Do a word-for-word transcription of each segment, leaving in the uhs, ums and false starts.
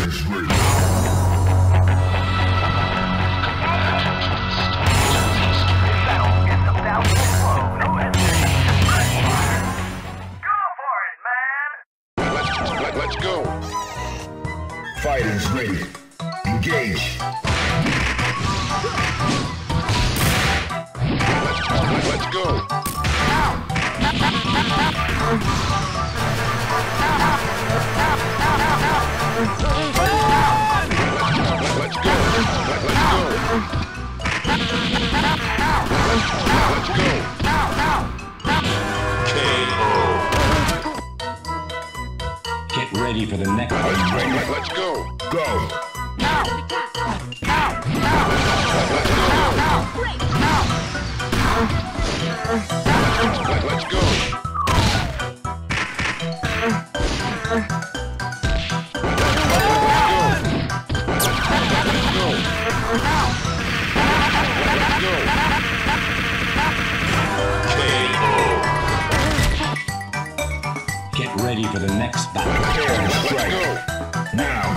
is ready. Let's go. Fighters ready. Engage. Let's, let's go. Let's go. Let, let's go. Let's go. K O. Get ready for the next. Are you ready? Let's go. Go. Let's go. Get ready for the next battle. Prepare to strike. Now.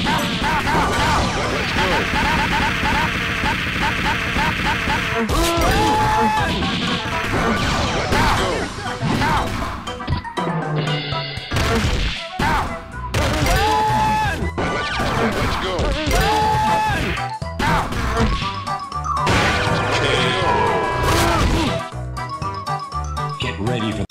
Let's go. Get ready for